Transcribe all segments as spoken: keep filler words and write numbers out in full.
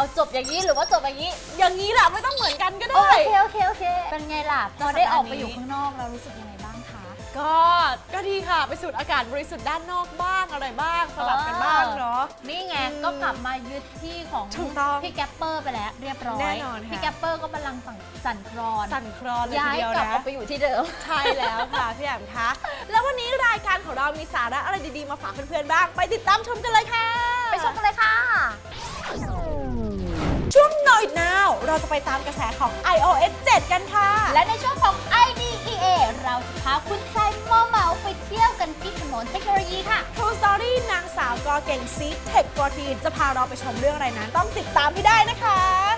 เอาจบอย่างนี้หรือว่าจบอย่างนี้อย่างนี้แหละไม่ต้องเหมือนกันก็ได้โอเคโอเคโอเคเป็นไงล่ะพอได้ออกไปอยู่ข้างนอกเรารู้สึกยังไงบ้างคะก็ก็ดีค่ะไปสูดอากาศบริสุทธิ์ด้านนอกบ้างอะไรบ้างสลับกันบ้างเนาะนี่ไงก็กลับมายึดที่ของพี่แกปเปอร์ไปแล้วเรียบร้อยแน่นอนพี่แกปเปอร์ก็กำลังสั่นคลอนสั่นคลอนเลยทีเดียวนะย้ายกลับไปอยู่ที่เดิมใช่แล้วค่ะพี่แอมคะแล้ววันนี้รายการของเรามีสาระอะไรดีๆมาฝากเพื่อนๆบ้างไปติดตามชมกันเลยค่ะไปชมกันเลยค่ะช่วง Know It Now เราจะไปตามกระแสของ ไอ โอ เอส เจ็ด กันค่ะและในช่วงของ ไอ ดี อี เอ เราจะพาคุณชายโมเมาไปเที่ยวกันที่ถนนเทคโนโลยีค่ะ True Story นางสาวกอเก่งซีดเทคโปรตีนจะพาเราไปชมเรื่องอะไรนั้นต้องติดตามให้ได้นะคะ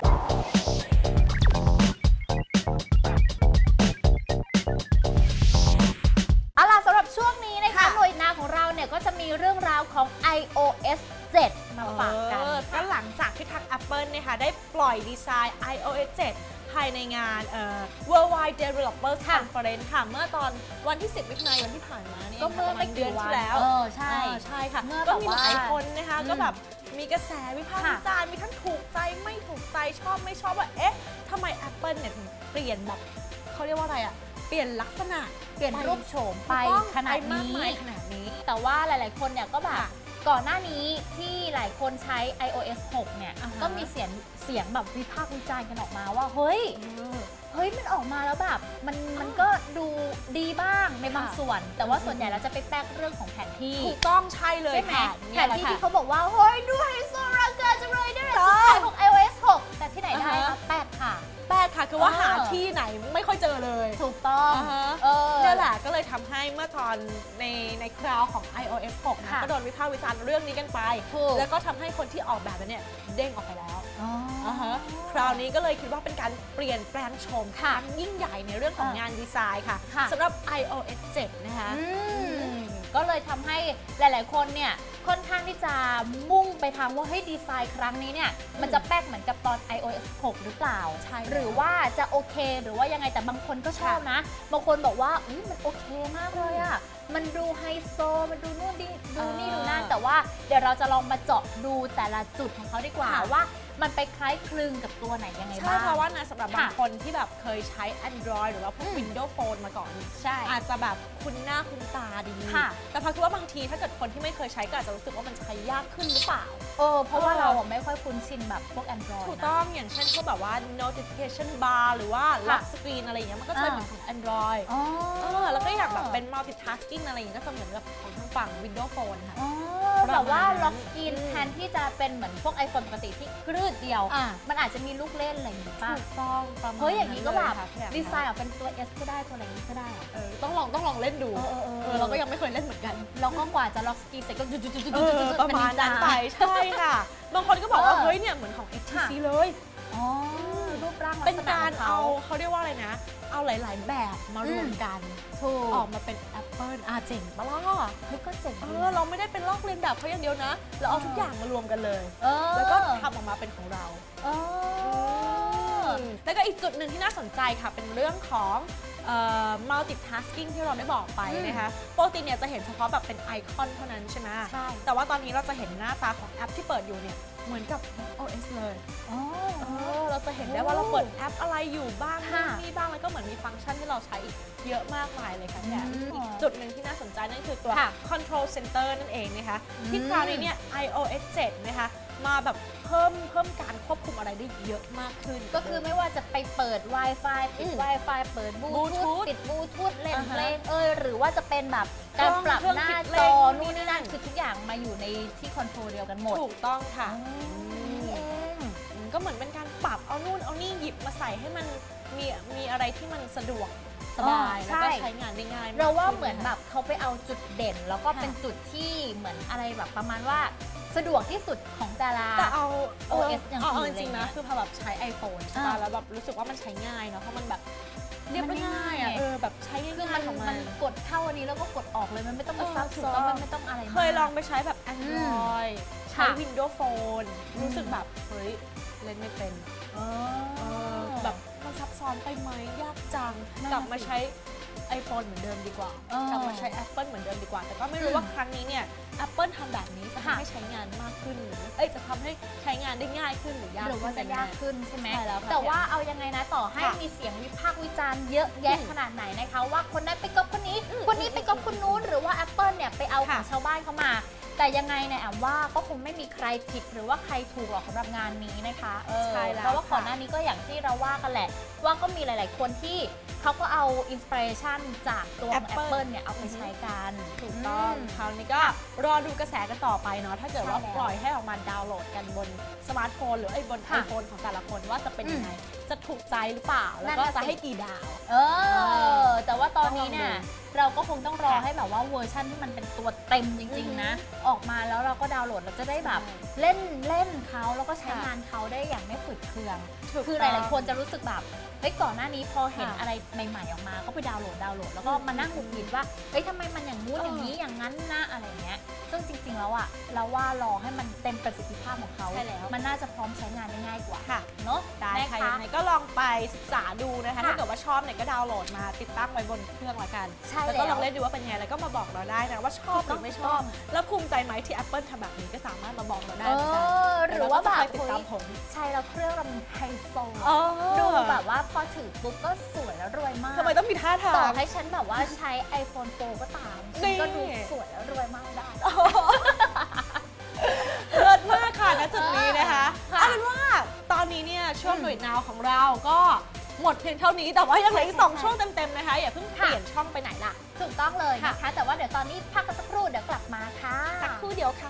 เอาล่ะสำหรับช่วงนี้นะคะหน่วยงานของเราเนี่ยก็จะมีเรื่องราวของ ไอ โอ เอส เจ็ด มาฝากกันก็หลังจากที่ทาง Apple นะคะได้ปล่อยดีไซน์ ไอ โอ เอส เจ็ด ภายในงาน Worldwide Developers Conference ค่ะเมื่อตอนวันที่สิบมิถุนายนที่ผ่านมาเนี่ยก็เมื่อไม่กี่วันที่แล้วเออใช่ใช่ค่ะก็มีหลายคนนะคะก็แบบมีกระแสวิพากษ์วิจารณ์มีทั้งถูกใจไม่ถูกใจชอบไม่ชอบว่าเอ๊ะทำไม Apple เนี่ยถึงเปลี่ยนแบบเขาเรียกว่าอะไรอะเปลี่ยนลักษณะเปลี่ยนรูปโฉมไปขนาดนี้ขนาดนี้แต่ว่าหลายๆคนเนี่ยก็แบบก่อนหน้านี้ที่หลายคนใช้ ไอ โอ เอส หก เนี่ยก็มีเสียงเสียงแบบวิพากษ์วิจารณ์กันออกมาว่าเฮ้ยเฮ้ยมันออกมาแล้วแบบมันมันก็ดูดีบ้างในบางส่วนแต่ว่าส่วนใหญ่เราจะไปแป๊กเรื่องของแผนที่ถูกต้องใช่เลยค่ะแผนที่ที่เขาบอกว่าเฮ้ยดูไฮโซรังเกินจังเลยได้เลยสุดท้ายของ ไอ โอ เอส หก แต่ที่ไหนได้คะแป๊กค่ะแป๊กค่ะคือว่าหาที่ไหนไม่ค่อยเจอเลยถูกต้องนี่แหละก็เลยทำให้เมื่อตอนในในคราวของ ไอ โอ เอส หก นะก็โดนวิพากษ์วิจารณ์เรื่องนี้กันไปแล้วก็ทำให้คนที่ออกแบบเนี่ยเด้งออกไปแล้วคราวนี้ก็เลยคิดว่าเป็นการเปลี่ยนแปลงโฉมครั้งยิ่งใหญ่ในเรื่องของงานดีไซน์ค่ะสำหรับ ไอ โอ เอส เจ็ด นะคะก็เลยทำให้หลายๆคนเนี่ยค่อนข้างที่จะมุ่งไปทางว่าเฮ้ยดีไซน์ครั้งนี้เนี่ยมันจะแป๊กเหมือนกับตอน ไอ โอ เอส หก หรือเปล่าหรือว่าจะโอเคหรือว่ายังไงแต่บางคนก็ชอบนะบางคนบอกว่าอุ๊ยมันโอเคมากเลยอ่ะมันดูไฮโซมันดูนู่นดีดูนี่ดูนั่นแต่ว่าเดี๋ยวเราจะลองมาเจาะดูแต่ละจุดของเขาดีกว่าว่ามันไปคล้ายคลึงกับตัวไหนยังไงบ้างใช่เพราะว่านะสำหรับบางคนที่แบบเคยใช้ Android หรือว่าพวก Windows Phone มาก่อนใช่อาจจะแบบคุ้นหน้าคุ้นตาดีแต่พักคิดว่าบางทีถ้าเกิดคนที่ไม่เคยใช้ก็อาจจะรู้สึกว่ามันใช้ยากขึ้นหรือเปล่าเออเพราะว่าเราไม่ค่อยคุ้นชินแบบพวก Android ถูกต้องอย่างเช่นพวกแบบว่า notification bar หรือว่า lock screen อะไรอย่างเงี้ยมันก็จะเหมือนของ Android เออแล้วก็อยากแบบเป็น multitasking อะไรอย่างเงี้ยก็จะเหมือนกับของทางฝั่ง Windows Phone ค่ะแบบว่า lock screen แทนที่จะเป็นเหมือนพวก iPhone ปกติที่คลืดเดียวมันอาจจะมีลูกเล่นอะไรอย่างงี้ป่ะถูกต้องประมาณเฮ้ยอย่างนี้ก็แบบดีไซน์ออกเป็นตัว S ก็ได้ตัวอะไรนี้ก็ได้เออต้องลองต้องลองเล่นดูเออเราก็ยังไม่เคยเล่นเหมือนกันแล้วก็กว่าจะ lock screen เสร็จก็จุดๆๆประมาณนั้นไปใช่ค่ะบางคนก็บอกว่าเฮ้ยเนี่ยเหมือนของ เอช ที ซี เลยอ๋อรูปร่างเป็นการเอาเขาเรียกว่าอะไรนะเอาหลายๆแบบมารวมกันออกมาเป็น Apple อ่ะเจ๋งปะล่ะเฮ้ยก็เจ๋งเออเราไม่ได้เป็นลอกเลียนแบบเขาอย่างเดียวนะเราเอาทุกอย่างมารวมกันเลยแล้วก็ทำออกมาเป็นของเราแล้วก็อีกจุดหนึ่งที่น่าสนใจค่ะเป็นเรื่องของ multitasking ที่เราได้บอกไปนะคะปกติเนี่ยจะเห็นเฉพาะแบบเป็นไอคอนเท่านั้นใช่ไหมใช่แต่ว่าตอนนี้เราจะเห็นหน้าตาของแอปที่เปิดอยู่เนี่ยเหมือนกับ โอ เอส เลยอ๋อเราจะเห็นได้ว่าเราเปิดแอปอะไรอยู่บ้างนี่บ้างแล้วก็เหมือนมีฟังก์ชันที่เราใช้เยอะมากมายเลยค่ะเนี่ยอีกจุดหนึ่งที่น่าสนใจนั่นคือตัว Control Center นั่นเองนะคะที่คราวนี้เนี่ย ไอ โอ เอส เจ็ด นะคะมาแบบเพิ่มเพิ่มการควบคุมอะไรได้เยอะมากขึ้นก็คือไม่ว่าจะไปเปิด Wi-Fi ปิด Wi-Fi เปิดบลูทูธปิดบลูทูธเล่นเพลงเอยหรือว่าจะเป็นแบบการปรับหน้าจอนู่นนี่นั่นคือทุกอย่างมาอยู่ในที่คอนโทรลเดียวกันหมดถูกต้องค่ะก็เหมือนเป็นการปรับเอานู่นเอานี่หยิบมาใส่ให้มันมีมีอะไรที่มันสะดวกสบายแล้วก็ใช้งานได้ง่ายเราว่าเหมือนแบบเขาไปเอาจุดเด่นแล้วก็เป็นจุดที่เหมือนอะไรแบบประมาณว่าสะดวกที่สุดของแต่ละแต่เอาโอ เอส อย่างอื่นจริงๆนะคือพอแบบใช้ iPhone ใช่ป่ะแล้วแบบรู้สึกว่ามันใช้ง่ายเนาะเพราะมันแบบเรียบง่ายอ่ะเออแบบใช้ง่ายๆของมันกดเข้าอันนี้แล้วก็กดออกเลยมันไม่ต้องมาซับซ้อนมันไม่ต้องอะไรเคยลองไปใช้แบบ Android ใช้ Windows Phone รู้สึกแบบเฮ้ยเล่นไม่เป็นแบบมันซับซ้อนไปไหมยากจังกลับมาใช้ iPhone เหมือนเดิมดีกว่าเออกลับมาใช้ Apple เหมือนเดิมดีกว่า แต่ก็ไม่รู้ว่าครั้งนี้เนี่ย Apple ทำแบบนี้จะทำให้ใช้งานมากขึ้นหรือเอ้ยจะทำให้ใช้งานได้ง่ายขึ้นหรือยากหรือว่าจะยากขึ้นใช่ไหมใช่แล้วค่ะแต่ว่าเอายังไงนะต่อให้ค่ะมีเสียงวิพากษ์วิจารณ์เยอะแยะขนาดไหนนะคะว่าคนนั้นไปก๊อปคนนี้ คนนี้ไปก๊อปคนนู้นหรือว่า Apple เนี่ยไปเอาของชาวบ้านเข้ามา แต่ยังไงเนี่ยแอมว่าก็คงไม่มีใครผิดหรือว่าใครถูกหรอกสำหรับงานนี้นะคะเออใช่แล้วเพราะว่าค่ะก่อนหน้านี้ก็อย่างที่เราว่ากันแหละ ว่าก็มีหลาย ๆ คนที่เขาก็เอาอินสปิเรชันจากตัวของ Apple Apple เนี่ยเอาไปใช้กันถูกต้องมคราวนี้ก็รอดูกระแสกันต่อไปเนาะถ้าเกิดว่าใช่แล้วปล่อยให้ออกมาดาวน์โหลดกันบนสมาร์ทโฟนหรือไอ้บนค่ะ iPhone ของแต่ละคนว่าจะเป็นยังไงอืมจะถูกใจหรือเปล่า แล้วก็นั่นน่ะจะสิให้กี่ดาวเออ แต่ว่าตอนนี้เนี่ยต้องลองดูเราก็คงต้องรอค่ะให้แบบว่าเวอร์ชั่นที่มันเป็นตัวเต็มจริง ๆ นะ ออกมาแล้วเราก็ดาวน์โหลดเราจะได้แบบใช่เล่นเล่นเขาแล้วก็ใช้ค่ะงานเขาได้อย่างไม่ฝืดเคืองถูกคือหต้องลาย ๆ คนจะรู้สึกแบบเฮ้ยก่อนหน้านี้พอเห็นค่ะอะไรใหม่ ๆ ออกมาก็ไปดาวน์โหลดดาวน์โหลดแล้วก็อืมมานั่งหงุดหงิดว่าเฮ้ยทำไมมันอย่างงู้นเออออย่างนี้อย่างนั้นนะอะไรเงี้ยซึ่งจริง ๆ แล้วอะเราว่ารอให้มันเต็มประสิทธิภาพของเขาใช่แล้วมันน่าจะพร้อมใช้งานได้ง่ายกว่าค่ะเนาะได้นะค่ะคะยังไงก็ลองไปศึกษาดูนะคะค่ะถ้าเกิดว่าชอบเนี่ยก็ดาวน์โหลดมาติดตั้งไว้บนเครื่องละกันใช่แล้วก็แล้วลองเล่นดูว่าเป็นไงแล้วก็มาบอกเราได้นะว่าชอบหรือไม่ชอบ แล้วภูมิใจไหมที่ Apple ทำแบบนี้ก็สามารถมาบอกเราได้เอเหมือนกันอหรือว่าแบบติดตามผลใช่แล้วเครื่องเรามันไฮโซอ๋อดูแบบว่าพอถือปุ๊บก็สวยแล้วรวยมากทำไมต้องมีท่าทาต่อง ให้ฉันแบบว่าใช้ iPhone โฟร์ ก็ตามนี่ฉันก็ดูสวยแล้วรวยมากได้เลิศมากค่ะณจุดนี้นะคะค่ะเอาเป็นว่าตอนนี้เนี่ยช่วงอืมหน่วยนาวของเราก็หมดเพียงเท่านี้แต่ว่ายังเหลืออีกใช่สองใช่ช่วงเต็มๆนะคะอย่าเพิ่งเปค่ะลี่ยนช่องไปไหนล่ะถูกต้องเลยค่ะนะคะ แต่ว่าเดี๋ยวตอนนี้พักกันสักครู่เดี๋ยวกลับมาค่ะสักครู่เดียวค่ะ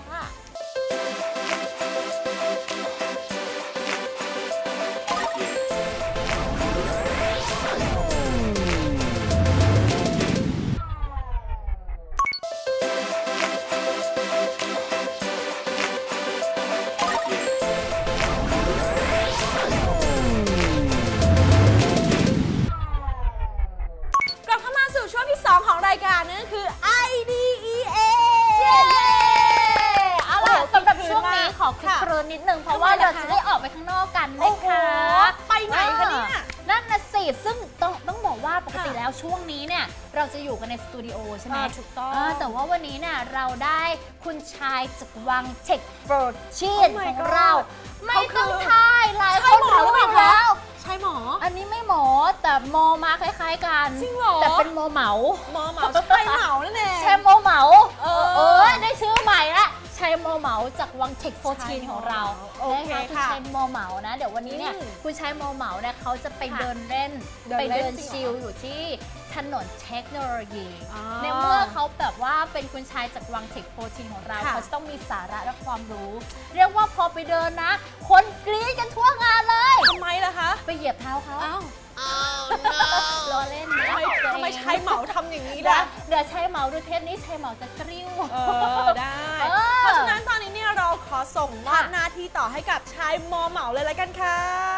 กลับเข้ามาสู่ช่วงที่ สอง ของรายการนั่นก็คือ ไอ ดี อี เอเย้เอาล่ะโอ้โหสำหรับช่วงนี้คึกคืนมากขอคึกค่ะครืนนิดนึง เพราะว่าทำไมเราล่ะคะจะได้ออกไปข้างนอกกันโอ้นะโหคะไปไหนคะเนี่ยออนั่นน่ะสิซึ่งต้องต้องบอกว่าปกติค่ะแล้วช่วงนี้เนี่ยเราจะอยู่กันในสตูดิโอใช่ไหมอ่าถูกต้องเแต่ว่าวันนี้เนี่ยเราได้คุณชายจากวังเทคโฟร์ชีน Oh my ของ god เรา ไม่ต้องทายหลายใช่คนหมอรู้หรืออเปล่ายู่แล้วใช่หมออันนี้ไม่หมอแต่โมมาคล้ายๆกันจริงเหรอแต่เป็นโมเหมาหมอเหมาใช่เหมานั่นเองแชมโมเหมาเออเออได้ชื่อใหม่ละชัยโมเหมาจากวังเทคโฟร์ทีนของเราโอเคนะคะคุณค่ะชัยโมเหมานะ เดี๋ยววันนี้เนี่ยอืมคุณชัยโมเหมาเนี่ยเขาจะไปค่ะเดินเล่นเดินไปเล่นเดินจริงเหรอชิลอยู่ที่ถนนเทคโนโลยีอ๋อในเมื่อเขาแบบว่าเป็นคุณชายจากวังเทคโฟร์ทีนของเราค่ะเขาจะต้องมีสาระและความรู้ เรียกว่าพอไปเดินนะ คนกรี๊ดกันทั่วงานเลยทำไมล่ะคะไปเหยียบเท้าเขาอ้าวรอเล่นนะทำไมตัวเองทำไมใช้เหมาทำอย่างนี้เดี๋ยวล่ะเดี๋ยวชัยเหมาดูเทปนี้ชัยเหมาจะกริ้วเออ ได้เออเพราะฉะนั้นตอนนี้เนี่ยเราขอส่งมอบค่ะหน้าที่ต่อให้กับชายมอเหมาเลยละกันค่ะ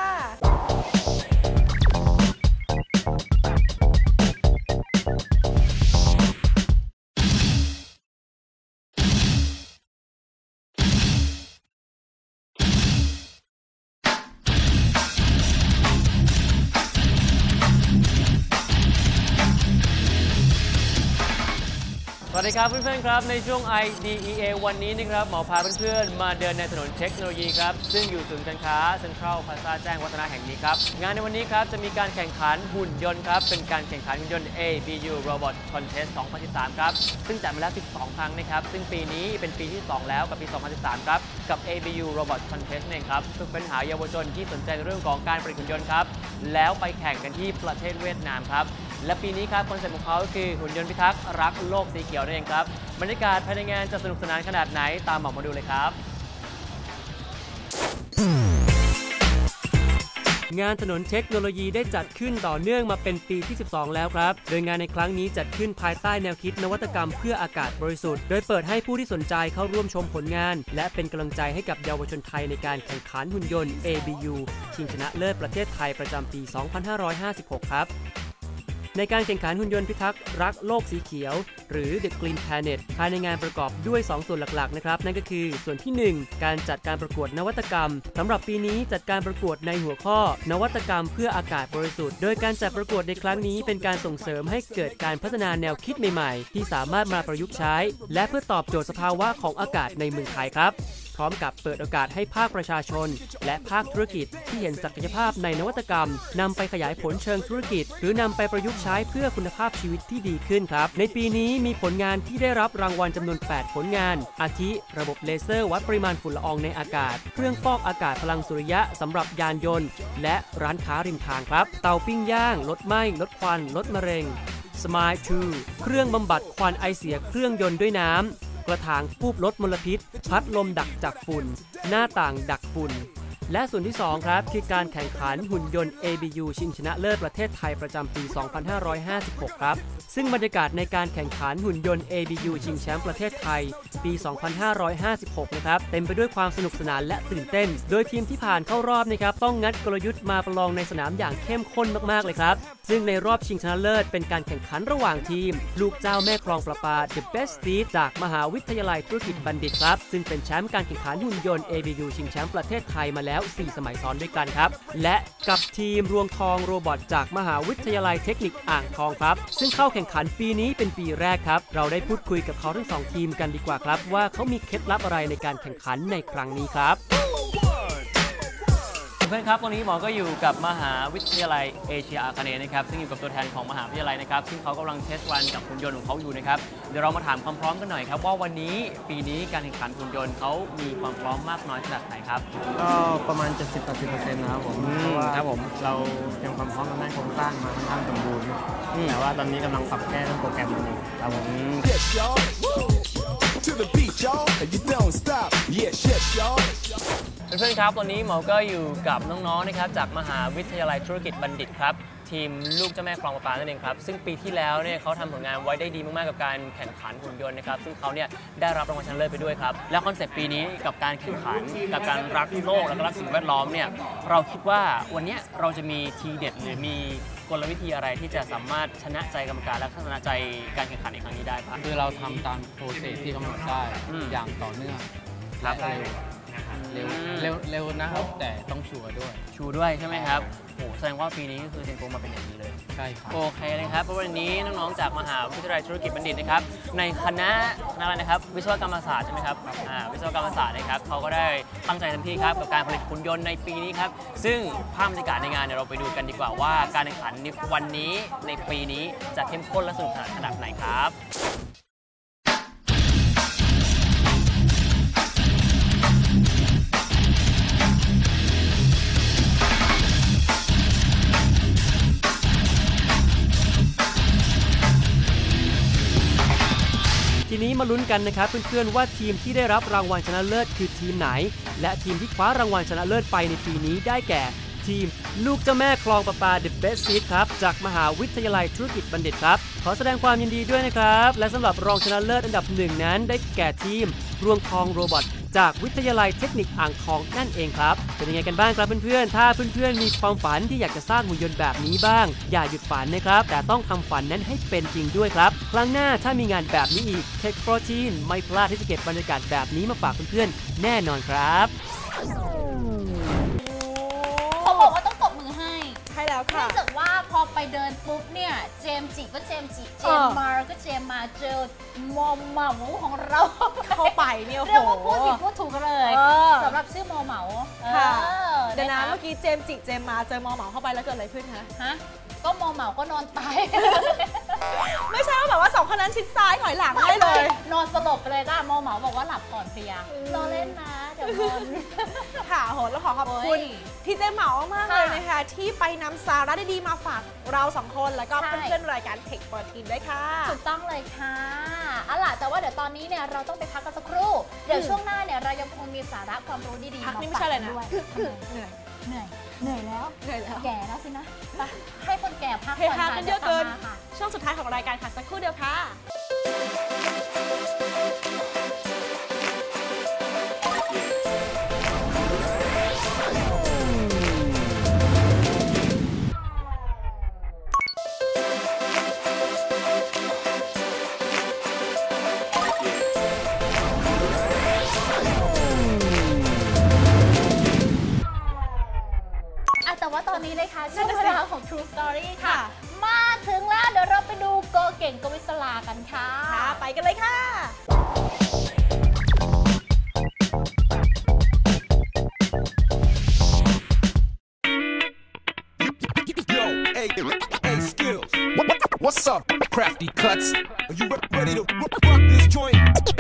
สวัสดีครับเพื่อนๆครับในช่วง ไอ ดี อี เอ วันนี้นะครับหมอพาเพื่อนๆมาเดินในถนนเทคโนโลยีครับซึ่งอยู่ศูนย์การค้าเซ็นทรัลพลาซ่าแจ้งวัฒนะแห่งนี้ครับงานในวันนี้ครับจะมีการแข่งขันหุ่นยนต์ครับเป็นการแข่งขันหุ่นยนต์ เอ บี ยู Robot Contest สองพันสิบสามครับซึ่งจัดมาแล้วสิบสองครั้งนะครับซึ่งปีนี้เป็นปีที่สองแล้วกับปีสองพันสิบสามครับกับ เอ บี ยู Robot Contest นั่นเองครับเพื่อค้นหาเยาวชนที่สนใจในเรื่องของการผลิตหุ่นยนต์ครับแล้วไปแข่งกันที่ประเทศเวียดนามครับและปีนี้ครับคอนเซ็ปต์ของเขาคือหุ่นยนต์พิทักษ์รักโลกสีเขียวนั่นเองครับบรรยากาศภายในงานจะสนุกสนานขนาดไหนตามหมอมาดูเลยครับ งานถนนเทคโนโลยีได้จัดขึ้นต่อเนื่องมาเป็นปีที่สิบสองแล้วครับโดยงานในครั้งนี้จัดขึ้นภายใต้แนวคิดนวัตกรรมเพื่ออากาศบริสุทธิ์โดยเปิดให้ผู้ที่สนใจเข้าร่วมชมผลงานและเป็นกำลังใจให้กับเยาวชนไทยในการแข่งขันหุ่นยนต์ เอ บี ยู ชิงชนะเลิศประเทศไทยประจำปี สองพันห้าร้อยห้าสิบหก ครับในในการแข่งขันหุ่นยนต์พิทักษ์รักโลกสีเขียวหรือ The Green Planet ภายในงานประกอบด้วยสองส่วนหลักๆนะครับนั่นก็คือส่วนที่หนึ่งการจัดการประกวดนวัตกรรมสำหรับปีนี้จัดการประกวดในหัวข้อนวัตกรรมเพื่ออากาศบริสุทธิ์โดยการจัดประกวดในครั้งนี้เป็นการส่งเสริมให้เกิดการพัฒนาแนวคิดใหม่ๆที่สามารถมาประยุกต์ใช้และเพื่อตอบโจทย์สภาวะของอากาศในเมืองไทยครับพร้อมกับเปิดโอกาสให้ภาคประชาชนและภาคธุรกิจที่เห็นศักยภาพในนวัตกรรมนำไปขยายผลเชิงธุรกิจหรือนำไปประยุกต์ใช้เพื่อคุณภาพชีวิตที่ดีขึ้นครับในปีนี้มีผลงานที่ได้รับรางวัลจำนวนแปดผลงานอาทิระบบเลเซอร์วัดปริมาณฝุ่นละอองในอากาศเครื่องฟอกอากาศพลังสุริยะสำหรับยานยนต์และร้านค้าริมทางครับเตาปิ้งย่างลดไหม้ลดควันลดมะเร็ง Smile ทู เครื่องบำบัดควันไอเสียเครื่องยนต์ด้วยน้ำกระถางทูบลดมลพิษพัดลมดักจับฝุ่นหน้าต่างดักฝุ่นและส่วนที่สองครับคือการแข่งขันหุ่นยนต์ เอ บี ยู ชิงชนะเลิศประเทศไทยประจำปี สองพันห้าร้อยห้าสิบหก ครับซึ่งบรรยากาศในการแข่งขันหุ่นยนต์ เอ บี ยู ชิงแชมป์ประเทศไทยปี สองพันห้าร้อยห้าสิบหก นะครับเต็มไปด้วยความสนุกสนานและตื่นเต้นโดยทีมที่ผ่านเข้ารอบนะครับต้องงัดกลยุทธ์มาประลองในสนามอย่างเข้มข้นมากๆเลยครับซึ่งในรอบชิงชนะเลิศเป็นการแข่งขันระหว่างทีมลูกเจ้าแม่คลองประปา The Best Seed จากมหาวิทยาลัยธุรกิจบัณฑิตครับซึ่งเป็นแชมป์การแข่งขันหุ่นยนต์ เอ บี ยู ชิงแชมป์ประเทศไทยมาแล้วสี่สมัยซ้อนด้วยกันครับและกับทีมรวงทองโรบอทจากมหาวิทยาลัยเทคนิคอ่างทองครับซึ่งเข้าแข่งขันปีนี้เป็นปีแรกครับเราได้พูดคุยกับเขาทั้งสองทีมกันดีกว่าครับว่าเขามีเคล็ดลับอะไรในการแข่งขันในครั้งนี้ครับเพื่อนครับตอนนี้หมอก็อยู่กับมหาวิทยาลัยเอเชียอาคาเนย์นะครับซึ่งอยู่กับตัวแทนของมหาวิทยาลัยนะครับซึ่งเขากำลังเทสรันกับหุ่นยนต์ของเขาอยู่นะครับเดี๋ยวเรามาถามความพร้อมกันหน่อยครับว่าวันนี้ปีนี้การแข่งขันหุ่นยนต์เขามีความพร้อมมากน้อยขนาดไหนครับก็ประมาณ เจ็ดสิบถึงแปดสิบเปอร์เซ็นต์ นะครับผมเพราะว่าครับผมเราเตรียมความพร้อมทางด้านโครงสร้างมาค่อนข้างสมบูรณ์แต่ว่าตอนนี้กำลังปรับแก้เรื่องโปรแกรมอยู่ครับผมเพื่อนๆครับวันนี้หมอก็อยู่กับน้องๆนะครับจากมหาวิทยาลัยธุรกิจบัณฑิตครับทีมลูกเจ้าแม่คลองประปานั่นเองครับซึ่งปีที่แล้วเนี่ยเขาทำผลงานไว้ได้ดีมากๆกับการแข่งขันหุ่นยนต์นะครับซึ่งเขาเนี่ยได้รับรางวัลชนะเลิศไปด้วยครับแล้วคอนเซปต์ปีนี้กับการแข่งขันกับการรักโลกและก็รักสิ่งแวดล้อมเนี่ยเราคิดว่าวันนี้เราจะมีทีเด็ดหรือมีกลวิธีอะไรที่จะสามารถชนะใจกรรมการและชนะใจการแข่งขันในครั้งนี้ได้ครับคือเราทำตามโปรเซสที่กำหนดได้อย่างต่อเนื่องและเร็วเร็วเร็วนะครับแต่ต้องชัวร์ด้วยชัวร์ด้วยใช่ไหมครับโอ้แสดงว่าปีนี้ก็คือเทรนโปรมาเป็นอย่างนี้เลยใช่ครับโอเคเลยครับเพราะวันนี้น้องๆจากมหาวิทยาลัยธุรกิจบัณฑิตนะครับในคณะอะไรนะครับวิศวกรรมศาสตร์ใช่ไหมครับอ่าวิศวกรรมศาสตร์นะครับเขาก็ได้ตั้งใจเต็มที่ครับกับการผลิตหุ่นยนต์ในปีนี้ครับซึ่งภาพบรรยากาศในงานเนี่ยเราไปดูกันดีกว่าว่าการแข่งขันในวันนี้ในปีนี้จะเข้มข้นและสนุกสนานขนาดไหนครับทีนี้มาลุ้นกันนะครับเพื่อนๆว่าทีมที่ได้รับรางวัลชนะเลิศคือทีมไหนและทีมที่คว้ารางวัลชนะเลิศไปในปีนี้ได้แก่ทีมลูกเจ้าแม่คลองประปา The Best Seed ครับจากมหาวิทยาลัยธุรกิจบัณฑิตครับขอแสดงความยินดีด้วยนะครับและสำหรับรองชนะเลิศอันดับหนึ่งนั้นได้แก่ทีมรวงทองโรบอทจากวิทยาลัยเทคนิคอ่างทองนั่นเองครับเป็นยังไงกันบ้างครับเพื่อนๆถ้าเพื่อนๆมีความฝันที่อยากจะสร้างหุ่นยนต์แบบนี้บ้างอย่าหยุดฝันนะครับแต่ต้องทำฝันนั้นให้เป็นจริงด้วยครับครั้งหน้าถ้ามีงานแบบนี้อีก Tech โปรทีนไม่พลาดที่จะเก็บบรรยากาศแบบนี้มาฝากเพื่อนๆแน่นอนครับเขาบอกว่าต้องตบมือให้ใช่แล้วค่ะเนื่องจากว่าพอไปเดินปุ๊บเนี่ยเจมจิก็เจมจิเจมมาก็เจมมาเจอมอมเหมาของเราเข้าไปเนี่ยเรียกว่าพูดผิดพูดถูกเลยสำหรับชื่อมอเหมาค่ะเดี๋ยวนะเมื่อกี้เจมจิเจมมาเจอมอเหมาเข้าไปแล้วเกิดอะไรขึ้นคะฮะก็มอเหมาก็นอนตายไม่ใช่ว่าแบบว่าสองคนนั้นชิดซ้ายถอยหลังได้เลยนอนสลบไปเลยจ้ามอเหมาบอกว่าหลับก่อนเพลียรอเล่นนะเดี๋ยวนอนค่ะโหแล้วขอขอบคุณพี่เจมเหมามากเลยนะคะที่ไปนำสาระดีๆมาฝากเราสองคนแล้วก็เพื่อนๆรายการ Tech โปรทีนด้วยค่ะถูกต้องเลยค่ะเอาล่ะแต่ว่าเดี๋ยวตอนนี้เนี่ยเราต้องไปพักกันสักครู่เดี๋ยวช่วงหน้าเนี่ยเรายังคงมีสาระความรู้ดีๆมาฝากกันด้วยเหนื่อยเหนื่อยเหนื่อยแล้วเหนื่อยแล้วแก่แล้วสินะไปให้คนแก่พักก่อนค่ะกันเยอะเกินช่วงสุดท้ายของรายการค่ะสักครู่เดียวค่ะว่าตอนนี้เลยค่ะช่วงนั่นเวน่ะสิลาของ True Story ค่ะค่ะมาถึงแล้วเดี๋ยวเราไปดูโกเก่งโกวิศลากันค่ะค่ะไปกันเลยค่ะ Yo, hey, hey, skills. What, what, what's up, crafty cuts? Are you re- ready to rock this joint?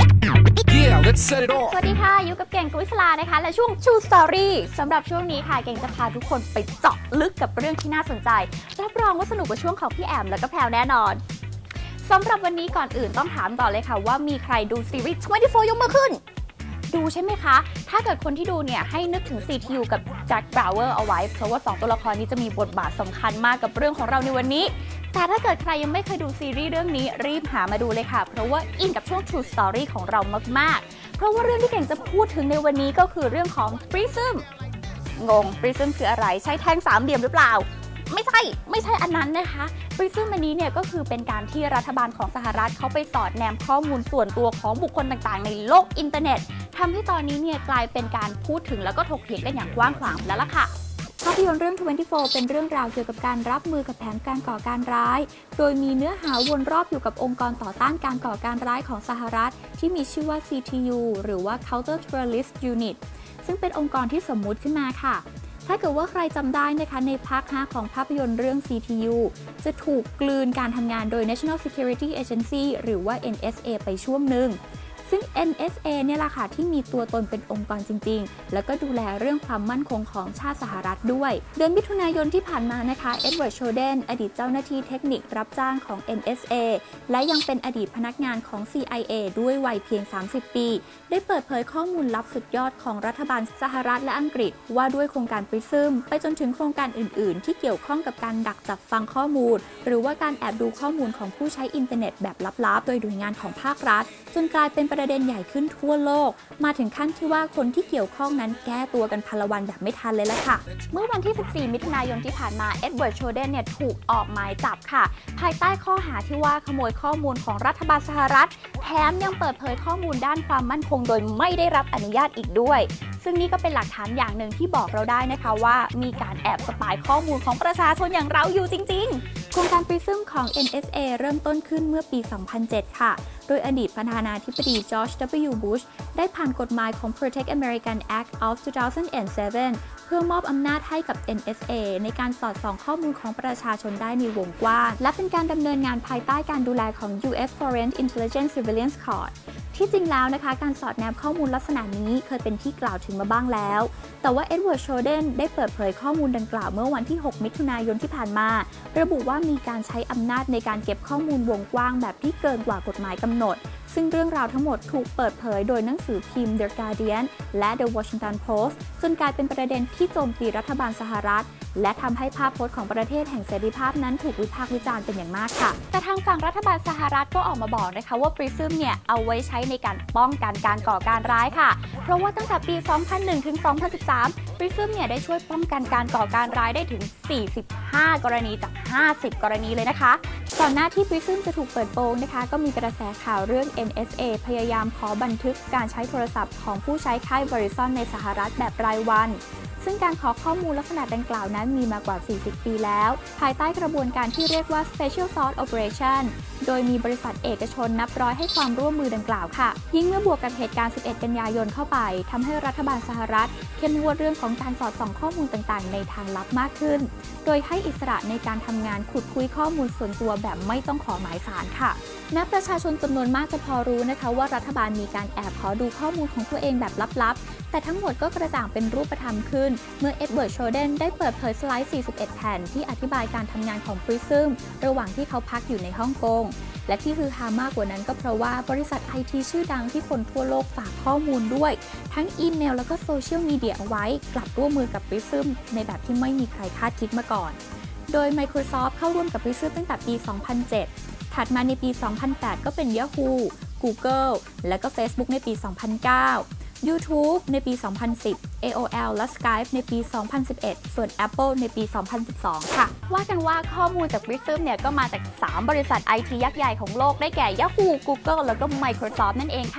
Yeah, let's set it off. สวัสดีค่ะ อยู่กับเก่งกวิศลานะคะ และช่วง True Story สำหรับช่วงนี้ค่ะ เก่งจะพาทุกคนไปเจาะลึกกับเรื่องที่น่าสนใจรับรองว่าสนุกกว่าช่วงของพี่แอมแล้วก็แพรวแน่นอนสำหรับวันนี้ก่อนอื่นต้องถามต่อเลยค่ะว่ามีใครดูซีรีส์ยี่สิบสี่ยกมือขึ้น ดูใช่ไหมคะ ถ้าเกิดคนที่ดูเนี่ยให้นึกถึง ซี ที ยู กับแจ็ค บราวเวอร์เอาไว้ เพราะว่าสองตัวละครนี้จะมีบทบาทสำคัญมากกับเรื่องของเราในวันนี้ แต่ถ้าเกิดใครยังไม่เคยดูซีรีส์เรื่องนี้รีบหามาดูเลยค่ะ เพราะว่าอินกับช่วง True Story ของเรามากๆ เพราะว่าเรื่องที่เก่งจะพูดถึงในวันนี้ก็คือเรื่องของ Prism งง Prism คืออะไร ใช้แท่งสามเหลี่ยมหรือเปล่า ไม่ใช่ ไม่ใช่อันนั้นนะคะ Prism อันนี้เนี่ยก็คือเป็นการที่รัฐบาลของสหรัฐเขาไปสอดแนมข้อมูลส่วนตัวของบุคคลต่างๆ ในโลกอินเทอร์เน็ตทำให้ตอนนี้เนี่ยกลายเป็นการพูดถึงแล้วก็ถกเถียงกันอย่างกว้างขวางแล้วล่ะค่ะ ภาพยนตร์เรื่อง ยี่สิบสี่ เป็นเรื่องราวเกี่ยวกับการรับมือกับแผนการก่อการร้าย โดยมีเนื้อหาวนรอบอยู่กับองค์กรต่อต้านการก่อการร้ายของสหรัฐที่มีชื่อว่า ซี ที ยู หรือว่า Counter Terrorist Unit ซึ่งเป็นองค์กรที่สมมุติขึ้นมาค่ะ ถ้าเกิดว่าใครจำได้นะคะในภาคห้าของภาพยนตร์เรื่อง ซี ที ยู จะถูกกลืนการทำงานโดย National Security Agency หรือว่า เอ็น เอส เอ ไปช่วงหนึ่ง ซึ่ง เอ็น เอส เอ เนี่ยแหละค่ะที่มีตัวตนเป็นองค์กรจริงๆ แล้วก็ดูแลเรื่องความมั่นคงของชาติสหรัฐด้วย เดือนมิถุนายนที่ผ่านมานะคะ เอ็ดเวิร์ด โชเดน อดีตเจ้าหน้าที่เทคนิครับจ้างของ เอ็น เอส เอ และยังเป็นอดีตพนักงานของ ซี ไอ เอ ด้วยวัยเพียง สามสิบ ปี ได้เปิดเผยข้อมูลลับสุดยอดของรัฐบาลสหรัฐและอังกฤษว่าด้วยโครงการ Prism ไปจนถึงโครงการอื่นๆ ที่เกี่ยวข้องกับการดักจับฟังข้อมูล หรือว่าการแอบดูข้อมูลของผู้ใช้อินเทอร์เน็ตแบบลับๆ โดยหน่วยงานของภาครัฐจนกลายเป็นประเด็นใหญ่ขึ้นทั่วโลกมาถึงขั้นที่ว่าคนที่เกี่ยวข้องนั้นแก้ตัวกันพลวันแบบไม่ทันเลยละค่ะเมื่อวันที่ สิบสี่ มิถุนายนที่ผ่านมา เอ็ดเวิร์ด โชเดนเนี่ยถูกออกหมายจับค่ะภายใต้ข้อหาที่ว่าขโมยข้อมูลของรัฐบาลสหรัฐแถมยังเปิดเผยข้อมูลด้านความมั่นคงโดยไม่ได้รับอนุญาตอีกด้วยซึ่งนี่ก็เป็นหลักฐานอย่างหนึ่งที่บอกเราได้นะคะว่ามีการแอบสปายข้อมูลของประชาชนอย่างเราอยู่จริงๆโครงการ Prism ของ เอ็น เอส เอ เริ่มต้นขึ้นเมื่อปี สองพันเจ็ด ค่ะโดยอดีตประธานาธิบดีจอร์จ ดับเบิลยู บุชได้ผ่านกฎหมายของ Protect American Act of สองพันเจ็ด เพื่อมอบอำนาจให้กับ เอ็น เอส เอ ในการสอดส่องข้อมูลของประชาชนได้ในวงกว้างและเป็นการดำเนินงานภายใต้การดูแลของ ยู เอส Foreign Intelligence Surveillance Court ที่จริงแล้วนะคะการสอดแนมข้อมูลลักษณะนี้เคยเป็นที่กล่าวถึงมาบ้างแล้วแต่ว่าเอ็ดเวิร์ด โชเดนได้เปิดเผยข้อมูลดังกล่าวเมื่อวันที่ หก มิถุนายนที่ผ่านมาระบุว่ามีการใช้อำนาจในการเก็บข้อมูลวงกว้างแบบที่เกินกว่ากฎหมายกำหนดซึ่งเรื่องราวทั้งหมดถูกเปิดเผยโดยหนังสือพิมพ์ The Guardian และ The Washington Post จนกลายเป็นประเด็นที่โจมตีรัฐบาลสหรัฐและทำให้ภาพพจน์ของประเทศแห่งเสรีภาพนั้นถูกวิพากษ์วิจารณ์เป็นอย่างมากค่ะแต่ทางฝั่งรัฐบาลสหรัฐก็ออกมาบอกนะคะว่า Prism เนี่ยเอาไว้ใช้ในการป้องกันการก่อการร้ายค่ะเพราะว่าตั้งแต่ปี สองพันหนึ่ง ถึง สองพันสิบสาม Prism เนี่ยได้ช่วยป้องกันการก่อการร้ายได้ถึง สี่สิบห้า กรณีจาก ห้าสิบ กรณีเลยนะคะก่อนหน้าที่ Prism จะถูกเปิดโปงนะคะก็มีกระแสข่าวเรื่อง เอ็น เอส เอ พยายามขอบันทึกการใช้โทรศัพท์ของผู้ใช้ค่าย Verizon ในสหรัฐแบบรายวันซึ่งการขอข้อมูลลักษณะดังกล่าวนั้นมีมากว่า สี่สิบ ปีแล้วภายใต้กระบวนการที่เรียกว่า Special Source Operation โดยมีบริษัทเอกชนนับร้อยให้ความร่วมมือดังกล่าวค่ะยิ่งเมื่อบวกกับเหตุการณ์ สิบเอ็ด กันยายนเข้าไปทำให้รัฐบาลสหรัฐเข้มงวดเรื่องของการสอดส่องข้อมูลต่างๆในทางลับมากขึ้นโดยให้อิสระในการทำงานขุดคุยข้อมูลส่วนตัวแบบไม่ต้องขอหมายศาลค่ะนักประชาชนจำนวนมากจะพอรู้นะคะว่ารัฐบาลมีการแอบขอดูข้อมูลของตัวเองแบบลับๆแต่ทั้งหมดก็กระจ่างเป็นรูปธรรมขึ้นเมื่อเอ็ดเวิร์ด โชเดนได้เปิดเผยสไลด์ สี่สิบเอ็ด แผ่นที่อธิบายการทำงานของ Prism ระหว่างที่เขาพักอยู่ในฮ่องกงและที่ฮือฮามากกว่านั้นก็เพราะว่าบริษัท ไอ ที ชื่อดังที่คนทั่วโลกฝากข้อมูลด้วยทั้งอีเมลแล้วก็โซเชียลมีเดียเอาไว้กลับร่วมมือกับ Prism ในแบบที่ไม่มีใครคาดคิดมาก่อนโดย Microsoft เข้าร่วมกับ Prism ตั้งแต่ปี สองพันเจ็ด ถัดมาในปี สองพันแปด ก็เป็น Yahoo Google และก็ Facebook ในปี สองพันเก้าYouTube ในปี สองพันสิบ เอ โอ แอล และ Skype ในปี สองพันสิบเอ็ด ส่วน Apple ในปี สองพันสิบสอง ค่ะว่ากันว่าข้อมูลจาก Prism เนี่ยก็มาจาก สาม บริษัท ไอ ที ยักษ์ใหญ่ของโลกได้แก่ Yahoo Google แล้วก็ Microsoft นั่นเองค่ะ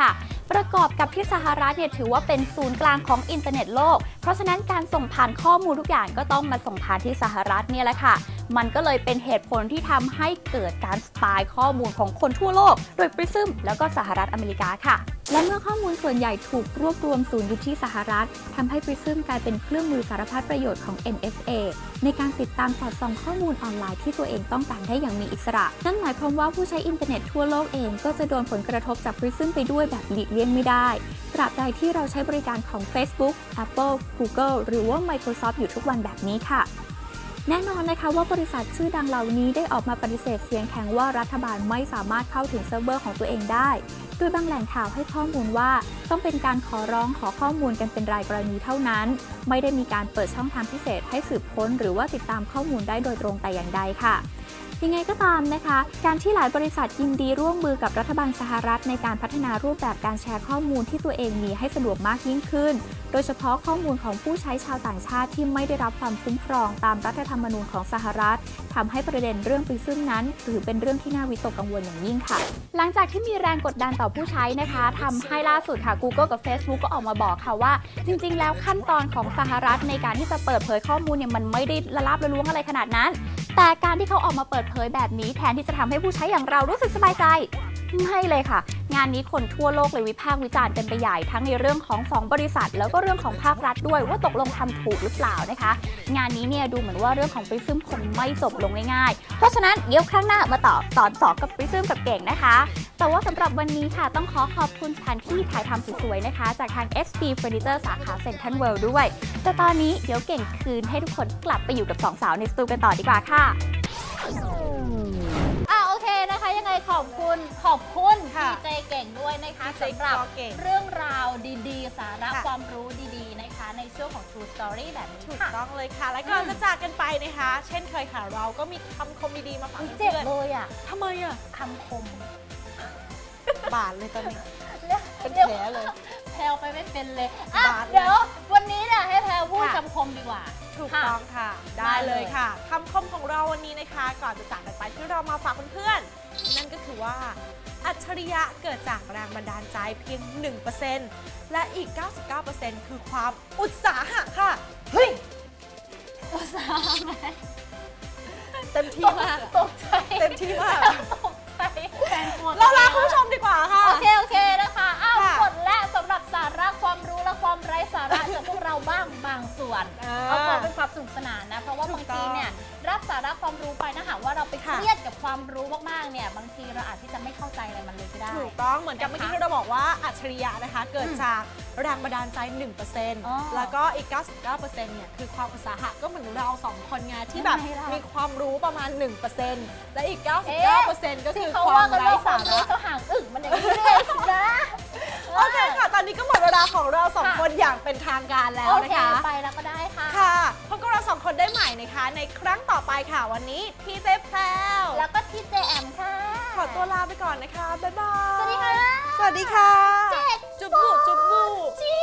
ประกอบกับที่สหรัฐเนี่ยถือว่าเป็นศูนย์กลางของอินเทอร์เน็ตโลกเพราะฉะนั้นการส่งผ่านข้อมูลทุกอย่างก็ต้องมาส่งผ่านที่สหรัฐเนี่ยแหละค่ะมันก็เลยเป็นเหตุผลที่ทำให้เกิดการสปายข้อมูลของคนทั่วโลกโดย Prism แล้วก็สหรัฐอเมริกาค่ะและเมื่อข้อมูลส่วนใหญ่ถูกรวบรวมศูนย์อยู่ที่สหรัฐทำให้ Prism กลายเป็นเครื่องมือสารพัดประโยชน์ของ เอ็น เอส เอ ในการติดตามสอดส่องข้อมูลออนไลน์ที่ตัวเองต้องการได้อย่างมีอิสระนั่นหมายความว่าผู้ใช้อินเทอร์เน็ตทั่วโลกเองก็จะโดนผลกระทบจาก Prism ไปด้วยแบบหลีกเลี่ยงไม่ได้ตราบใดที่เราใช้บริการของ Facebook, Apple, Google หรือว่า Microsoft อยู่ทุกวันแบบนี้ค่ะแน่นอนนะคะว่าบริษัทชื่อดังเหล่านี้ได้ออกมาปฏิเสธเสียงแข็งว่ารัฐบาลไม่สามารถเข้าถึงเซิร์ฟเวอร์ของตัวเองได้โดยบางแหล่งข่าวให้ข้อมูลว่าต้องเป็นการขอร้องขอข้อมูลกันเป็นรายกรณีเท่านั้นไม่ได้มีการเปิดช่องทางพิเศษให้สืบค้นหรือว่าติดตามข้อมูลได้โดยตรงแต่อย่างใดค่ะยังไงก็ตามนะคะการที่หลายบริษัทยินดีร่วมมือกับรัฐบาลสหรัฐในการพัฒนารูปแบบการแชร์ข้อมูลที่ตัวเองมีให้สะดวกมากยิ่งขึ้นโดยเฉพาะข้อมูลของผู้ใช้ชาวต่างชาติที่ไม่ได้รับความคุ้มครองตามรัฐธรรมนูญของสหรัฐทำให้ประเด็นเรื่องPrismนั้นถือเป็นเรื่องที่น่าวิตกกังวลอย่างยิ่งค่ะหลังจากที่มีแรงกดดันต่อผู้ใช้นะคะทำให้ล่าสุดค่ะ Google กับ Facebook ก็ออกมาบอกค่ะว่าจริงๆแล้วขั้นตอนของสหรัฐในการที่จะเปิดเผยข้อมูลเนี่ยมันไม่ได้ละลาบละล้วงอะไรขนาดนั้นแต่การที่เขาออกมาเปิดเผยแบบนี้แทนที่จะทำให้ผู้ใช้อย่างเรารู้สึกสบายใจไม่เลยค่ะงานนี้คนทั่วโลกเลยวิพากษ์วิจารณ์กันไปใหญ่ทั้งในเรื่องของสองบริษัทแล้วก็เรื่องของภาครัฐด้วยว่าตกลงทำถูกหรือเปล่านะคะงานนี้เนี่ยดูเหมือนว่าเรื่องของ Prism คงไม่จบลงง่ายๆเพราะฉะนั้นเดี๋ยวครั้งหน้ามาต่อตอนสองกับ Prism กับเก่งนะคะแต่ว่าสำหรับวันนี้ค่ะต้องขอขอบคุณสถานที่ถ่ายทำสวยๆนะคะจากทาง เอส พี Furniture สาขา Central World ด้วยแต่ตอนนี้เดี๋ยวเก่งคืนให้ทุกคนกลับไปอยู่กับสองสาวในสตูกันต่อดีกว่าค่ะอ่ะโอเคนะคะยังไงขอบคุณขอบคุณดีเจเก่งด้วยนะคะสำหรับเรื่องราวดีๆสาระความรู้ดีๆนะคะในช่วงของ True Story แบบนี้ถูกต้องเลยค่ะและก่อนจะจากกันไปนะคะเช่นเคยค่ะเราก็มีคำคมดีๆมาฝากเพื่อนเจ็บเลยอ่ะทำไมอ่ะคำคมบาดเลยตอนนี้เป็นแผลเลยแพลวไปไม่เป็นเลยอ่ะเดี๋ยววันนี้เนี่ยให้แพลวพูดคำคมดีกว่าถูกต้องค่ะได้เลยค่ะคำคมของเราวันนี้นะคะก่อนจะจากกันไปที่เรามาฝากเพื่อนๆนั่นก็คือว่าอัจฉริยะเกิดจากแรงบันดาลใจเพียง หนึ่งเปอร์เซ็นต์ และอีก เก้าสิบเก้าเปอร์เซ็นต์ คือความอุตสาหะค่ะเฮ้ยอุตสาหะไหมเต็มที่มากตกใจเต็มที่มากตกใจเราลาคุณผู้ชมดีกว่าค่ะโอเคโอเคนะคะอ้าวหมดและสำหรับสาระความรู้และความไร้สาระจากพวกเราบ้างบางส่วนเอาพอเป็นความสนุกสนานนะเพราะว่าบางทีเนี่ยรับสาระความรู้ไปนะหากว่าเราไปเครียดกับความรู้มากๆเนี่ยบางทีเราอาจที่จะไม่เข้าใจอะไรมันเลยก็ได้ถูกต้องเหมือนกับเมื่อกี้ที่เราบอกว่าอัจฉริยะนะคะเกิดจากแรงบันดาลใจ หนึ่งเปอร์เซ็นต์ แล้วก็อีก เก้าสิบเก้าเปอร์เซ็นต์ เนี่ยคือความอุตสาหะก็เหมือนเราสองคนไงที่แบบมีความรู้ประมาณ หนึ่งเปอร์เซ็นต์ และอีก เก้าสิบเก้าเปอร์เซ็นต์ ก็คือความไร้สาระเขาห่างอึ่งมันอย่างนี้เลยนะโอเคค่ะตอนนี้ก็หมดเวลาของเราสองคนอย่างเป็นทางการแล้วนะคะไปแล้วก็ได้ค่ะค่ะพบกับเราสองคนได้ใหม่นะคะในครั้งต่อไปค่ะวันนี้พี่เจแพรวแล้วก็พี่เจแอมค่ะขอตัวลาไปก่อนนะคะบ๊ายบายสวัสดีค่ะสวัสดีค่ะเจ๊จุ๊บบูจุ๊บบู